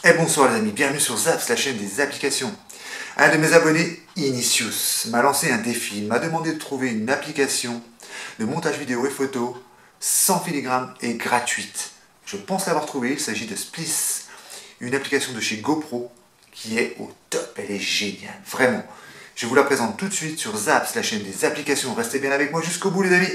Et bonsoir les amis, bienvenue sur Zaps, la chaîne des applications. Un de mes abonnés, Initius, m'a lancé un défi. Il m'a demandé de trouver une application de montage vidéo et photo sans filigrane et gratuite. Je pense l'avoir trouvé, il s'agit de Splice, une application de chez GoPro qui est au top, elle est géniale, vraiment. Je vous la présente tout de suite sur Zaps, la chaîne des applications. Restez bien avec moi jusqu'au bout les amis.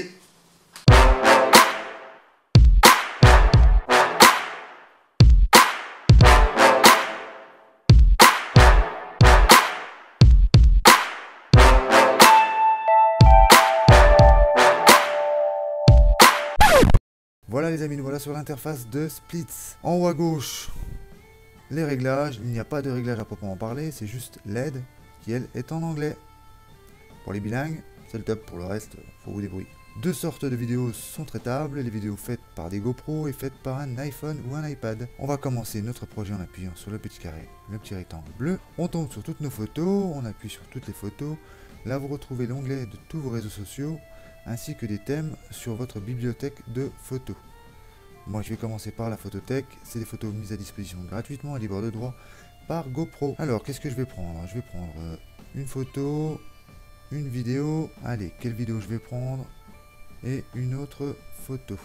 Voilà les amis, nous voilà sur l'interface de Splice. En haut à gauche, les réglages. Il n'y a pas de réglage à proprement parler, c'est juste l'aide qui elle est en anglais. Pour les bilingues, c'est le top, pour le reste, faut vous débrouiller. Deux sortes de vidéos sont traitables, les vidéos faites par des GoPro et faites par un iPhone ou un iPad. On va commencer notre projet en appuyant sur le petit carré, le petit rectangle bleu. On tombe sur toutes nos photos, on appuie sur toutes les photos. Là vous retrouvez l'onglet de tous vos réseaux sociaux, ainsi que des thèmes sur votre bibliothèque de photos. Moi je vais commencer par la photothèque, c'est des photos mises à disposition gratuitement à libre de droit par GoPro. Alors qu'est-ce que je vais prendre? Je vais prendre une photo, une vidéo, allez quelle vidéo je vais prendre, et une autre photo.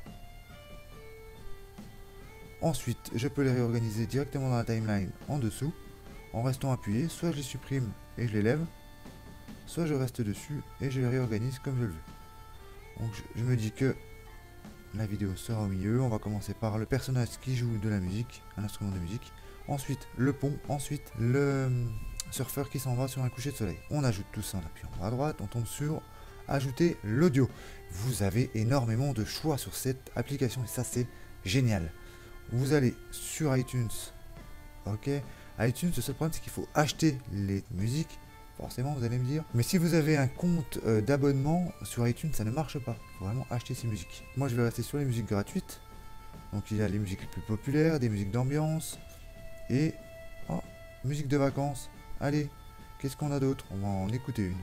Ensuite je peux les réorganiser directement dans la timeline en dessous, en restant appuyé, soit je les supprime et je les lève, soit je reste dessus et je les réorganise comme je le veux. Donc je me dis que la vidéo sera au milieu. On va commencer par le personnage qui joue de la musique, un instrument de musique. Ensuite le pont, ensuite le surfeur qui s'en va sur un coucher de soleil. On ajoute tout ça en appuyant à droite, on tombe sur ajouter l'audio. Vous avez énormément de choix sur cette application et ça c'est génial. Vous allez sur iTunes, ok. iTunes, le seul problème c'est qu'il faut acheter les musiques. Forcément vous allez me dire, mais si vous avez un compte d'abonnement sur iTunes ça ne marche pas, il faut vraiment acheter ces musiques. Moi je vais rester sur les musiques gratuites, donc il y a les musiques les plus populaires, des musiques d'ambiance, et oh, musique de vacances. Allez, qu'est-ce qu'on a d'autre? On va en écouter une.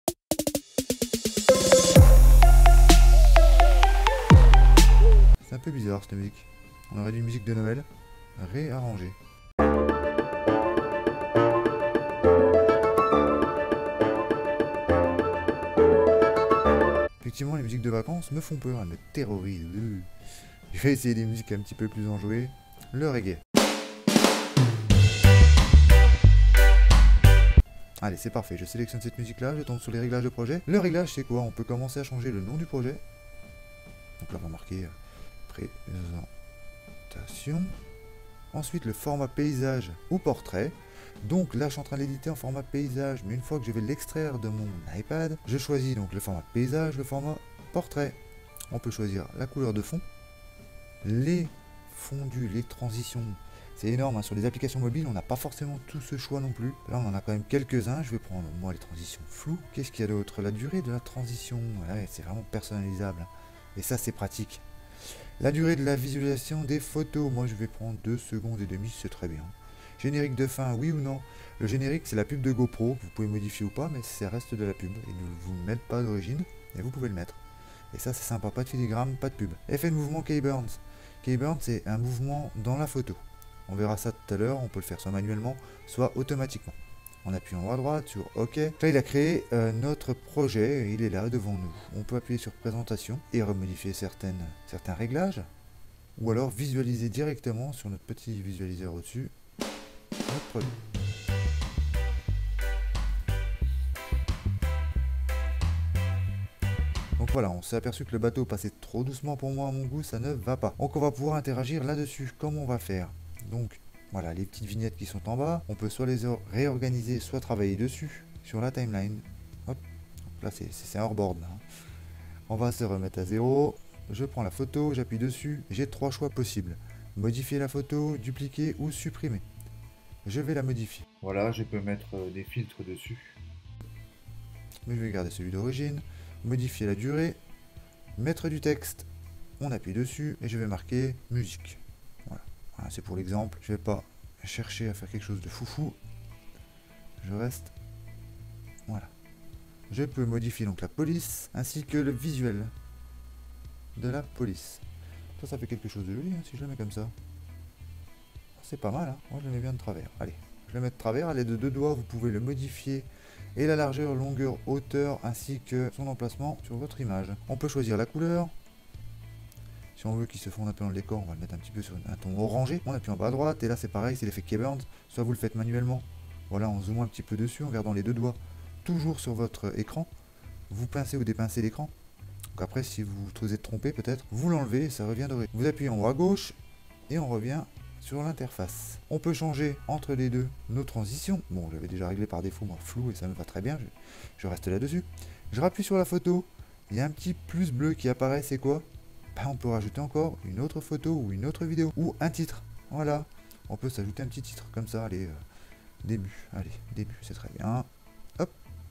C'est un peu bizarre cette musique, on aurait dit une musique de Noël, réarrangée. Effectivement, les musiques de vacances me font peur, elles me terrorisent. Je vais essayer des musiques un petit peu plus enjouées. Le reggae. Allez, c'est parfait. Je sélectionne cette musique-là, je tombe sur les réglages de projet. Le réglage, c'est quoi? On peut commencer à changer le nom du projet. Donc là, on va marquer présentation. Ensuite, le format paysage ou portrait. Donc là je suis en train d'éditer en format paysage, mais une fois que je vais l'extraire de mon iPad, je choisis donc le format paysage, le format portrait. On peut choisir la couleur de fond, les fondus, les transitions. C'est énorme, hein. Sur les applications mobiles on n'a pas forcément tout ce choix non plus. Là on en a quand même quelques-uns. Je vais prendre moi les transitions floues. Qu'est-ce qu'il y a d'autre? La durée de la transition, ouais, c'est vraiment personnalisable, et ça c'est pratique. La durée de la visualisation des photos, moi je vais prendre 2 secondes et demie, c'est très bien. Générique de fin, oui ou non? Le générique c'est la pub de GoPro, vous pouvez modifier ou pas, mais ça reste de la pub. Ils ne vous le mettent pas d'origine, et vous pouvez le mettre. Et ça c'est sympa, pas de filigrane, pas de pub. Effet de mouvement Keyburn. Keyburn c'est un mouvement dans la photo. On verra ça tout à l'heure, on peut le faire soit manuellement, soit automatiquement. En appuyant à droite sur OK. Là il a créé notre projet, et il est là devant nous. On peut appuyer sur présentation et remodifier certains réglages, ou alors visualiser directement sur notre petit visualiseur au-dessus. Donc voilà, on s'est aperçu que le bateau passait trop doucement pour moi à mon goût, ça ne va pas. Donc on va pouvoir interagir là-dessus. Comment on va faire? Donc voilà, les petites vignettes qui sont en bas, on peut soit les réorganiser, soit travailler dessus, sur la timeline. Hop, là c'est un hors-board. On va se remettre à zéro. Je prends la photo, j'appuie dessus, j'ai 3 choix possibles. Modifier la photo, dupliquer ou supprimer. Je vais la modifier. Voilà, je peux mettre des filtres dessus. Mais je vais garder celui d'origine. Modifier la durée. Mettre du texte. On appuie dessus et je vais marquer musique. Voilà, voilà, c'est pour l'exemple. Je ne vais pas chercher à faire quelque chose de foufou. Je reste. Voilà. Je peux modifier donc la police ainsi que le visuel de la police. Ça fait quelque chose de joli hein, si je le mets comme ça. c'est pas mal, hein. Moi je le mets bien de travers. Allez, je le mets de travers, à l'aide de 2 doigts, vous pouvez le modifier et la largeur, longueur, hauteur, ainsi que son emplacement sur votre image. On peut choisir la couleur. Si on veut qu'il se fonde un peu dans le décor, on va le mettre un petit peu sur un ton orangé. On appuie en bas à droite, et là c'est pareil, c'est l'effet Keyburn. Soit vous le faites manuellement, voilà, en zoomant un petit peu dessus, en gardant les 2 doigts toujours sur votre écran. Vous pincez ou dépincez l'écran. Donc après, si vous êtes trompé peut-être, vous l'enlevez et ça revient doré. Vous appuyez en haut à gauche, et on revient sur l'interface. On peut changer entre les deux nos transitions. Bon, j'avais déjà réglé par défaut, moi, flou, et ça me va très bien, je reste là-dessus. Je rappuie sur la photo, il y a un petit plus bleu qui apparaît, c'est quoi? Ben, on peut rajouter encore une autre photo ou une autre vidéo, ou un titre. Voilà, on peut s'ajouter un petit titre, comme ça, allez, début, c'est très bien. Hop,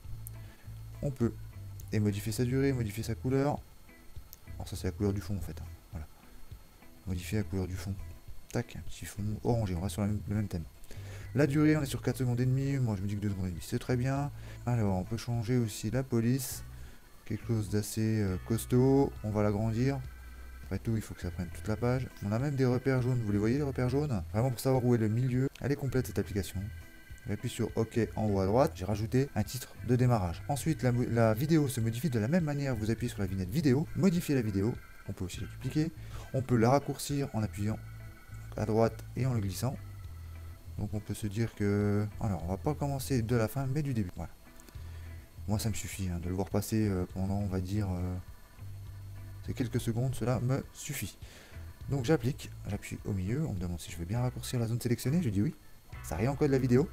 on peut et modifier sa durée, modifier sa couleur. Alors ça c'est la couleur du fond en fait, hein. Voilà. Modifier la couleur du fond. Tac, un petit fond orangé, on va sur le même thème. La durée, on est sur 4 secondes et demie, moi je me dis que 2 secondes et demie, c'est très bien. Alors, on peut changer aussi la police, quelque chose d'assez costaud, on va l'agrandir. Après tout, il faut que ça prenne toute la page. On a même des repères jaunes, vous les voyez les repères jaunes? Vraiment pour savoir où est le milieu, elle est complète cette application. J'appuie sur OK en haut à droite, j'ai rajouté un titre de démarrage. Ensuite, la vidéo se modifie de la même manière, vous appuyez sur la vignette vidéo, modifier la vidéo, on peut aussi la dupliquer. On peut la raccourcir en appuyant à droite et en le glissant. Donc on peut se dire que... Alors on va pas commencer de la fin mais du début. Voilà. Moi ça me suffit hein, de le voir passer pendant on va dire ces quelques secondes, cela me suffit. Donc j'applique, j'appuie au milieu, on me demande si je veux bien raccourcir la zone sélectionnée, je dis oui. Ça réencode la vidéo.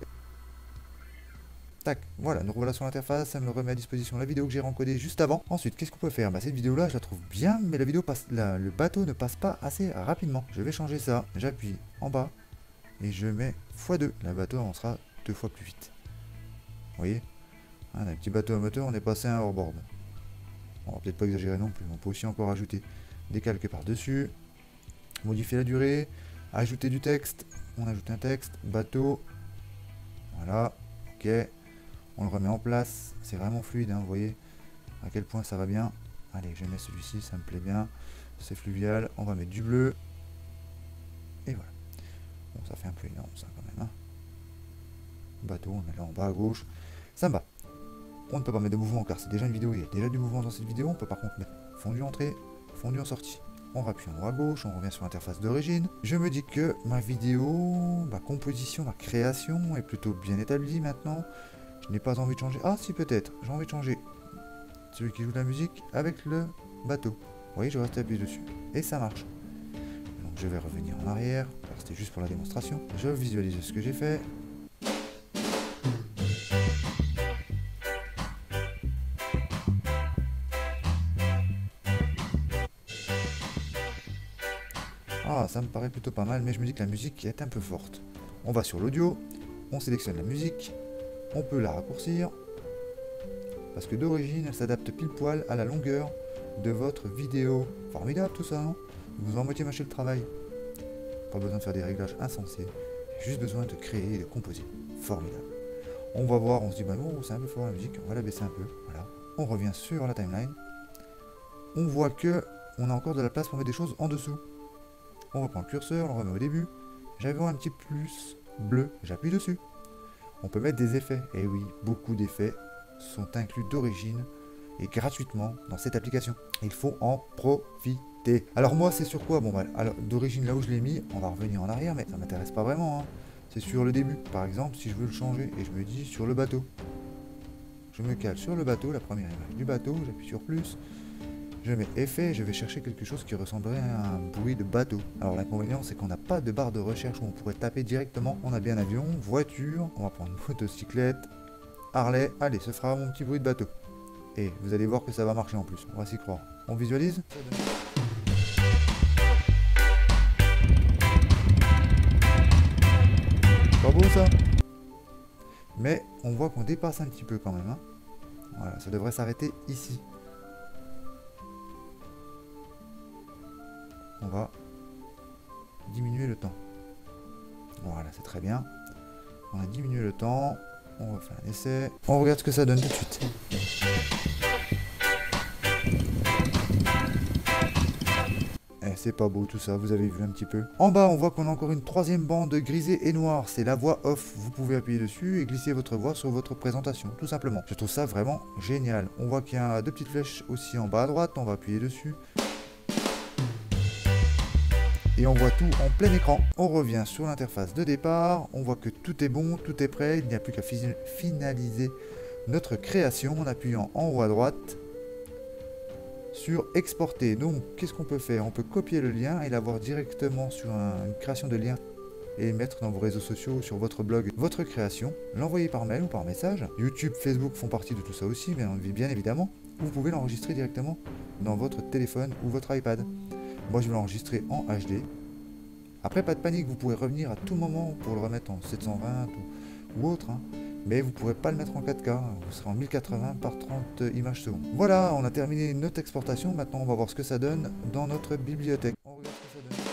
Tac, voilà, nous revoilà sur l'interface, ça me remet à disposition la vidéo que j'ai encodée juste avant. Ensuite, qu'est-ce qu'on peut faire? Cette vidéo là, je la trouve bien, mais la vidéo passe, le bateau ne passe pas assez rapidement. Je vais changer ça, j'appuie en bas, et je mets x2. Le bateau avancera 2 fois plus vite. Vous voyez, un petit bateau à moteur, on est passé à un hors-board. On va peut-être pas exagérer non plus, on peut aussi encore ajouter des calques par-dessus, modifier la durée, ajouter du texte, on ajoute un texte, bateau, voilà, ok. On le remet en place, c'est vraiment fluide, hein, vous voyez à quel point ça va bien. Allez, je mets celui-ci, ça me plaît bien, c'est fluvial, on va mettre du bleu. Et voilà. Bon, ça fait un peu énorme ça quand même. Hein. Bateau, on met là en bas à gauche, ça me va. On ne peut pas mettre de mouvement car c'est déjà une vidéo, il y a déjà du mouvement dans cette vidéo. On peut par contre mettre fondu entrée, fondu en sortie. On rappuie en haut à gauche, on revient sur l'interface d'origine. Je me dis que ma vidéo, ma composition, ma création est plutôt bien établie maintenant. Je n'ai pas envie de changer. Ah si peut-être, j'ai envie de changer celui qui joue de la musique avec le bateau. Vous voyez, je reste appuyé dessus. Et ça marche. Donc je vais revenir en arrière, car c'était juste pour la démonstration. Je visualise ce que j'ai fait. Ah, ça me paraît plutôt pas mal, mais je me dis que la musique est un peu forte. On va sur l'audio, on sélectionne la musique, on peut la raccourcir, parce que d'origine, elle s'adapte pile poil à la longueur de votre vidéo. Formidable tout ça, hein? Vous en moitié mâché le travail. Pas besoin de faire des réglages insensés, juste besoin de créer et de composer. Formidable. On va voir, on se dit, bah non, c'est un peu fort la musique, on va la baisser un peu, voilà. On revient sur la timeline. On voit que on a encore de la place pour mettre des choses en dessous. On reprend le curseur, on remet au début. J'avais un petit plus bleu, j'appuie dessus. On peut mettre des effets. Et oui, beaucoup d'effets sont inclus d'origine et gratuitement dans cette application. Il faut en profiter. Alors moi, c'est sur quoi? Bon, bah, alors d'origine, là où je l'ai mis, on va revenir en arrière, mais ça m'intéresse pas vraiment. Hein. C'est sur le début. Par exemple, si je veux le changer et je me dis sur le bateau. Je me cale sur le bateau, la première image du bateau, j'appuie sur plus. Je mets effet et je vais chercher quelque chose qui ressemblerait à un bruit de bateau. Alors l'inconvénient c'est qu'on n'a pas de barre de recherche où on pourrait taper directement. On a bien avion, voiture, on va prendre motocyclette, Harley. Allez, ce sera mon petit bruit de bateau. Et vous allez voir que ça va marcher en plus, on va s'y croire. On visualise? Pas beau ça? Mais on voit qu'on dépasse un petit peu quand même. Hein. Voilà, ça devrait s'arrêter ici. On va diminuer le temps. Voilà, c'est très bien. On a diminué le temps. On refait un essai. On regarde ce que ça donne tout de suite. Et c'est pas beau tout ça, vous avez vu un petit peu. En bas, on voit qu'on a encore une troisième bande grisée et noire, c'est la voix off. Vous pouvez appuyer dessus et glisser votre voix sur votre présentation, tout simplement. Je trouve ça vraiment génial. On voit qu'il y a 2 petites flèches aussi en bas à droite, on va appuyer dessus. Et on voit tout en plein écran. On revient sur l'interface de départ, on voit que tout est bon, tout est prêt, il n'y a plus qu'à finaliser notre création en appuyant en haut à droite sur exporter. Donc qu'est-ce qu'on peut faire? On peut copier le lien et l'avoir directement sur une création de lien et mettre dans vos réseaux sociaux, sur votre blog, votre création, l'envoyer par mail ou par message. YouTube, Facebook font partie de tout ça aussi, bien évidemment. Vous pouvez l'enregistrer directement dans votre téléphone ou votre iPad. Moi je vais l'enregistrer en HD. Après, pas de panique, vous pourrez revenir à tout moment pour le remettre en 720 ou autre, hein. Mais vous ne pourrez pas le mettre en 4K, vous serez en 1080 par 30 images secondes. Voilà, on a terminé notre exportation, maintenant on va voir ce que ça donne dans notre bibliothèque. On regarde ce que ça donne.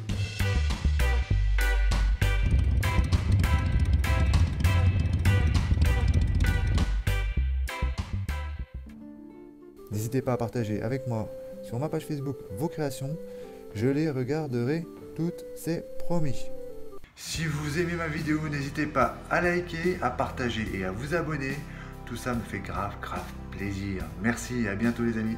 N'hésitez pas à partager avec moi sur ma page Facebook vos créations, je les regarderai toutes, c'est promis. Si vous aimez ma vidéo, n'hésitez pas à liker, à partager et à vous abonner. Tout ça me fait grave plaisir. Merci et à bientôt les amis.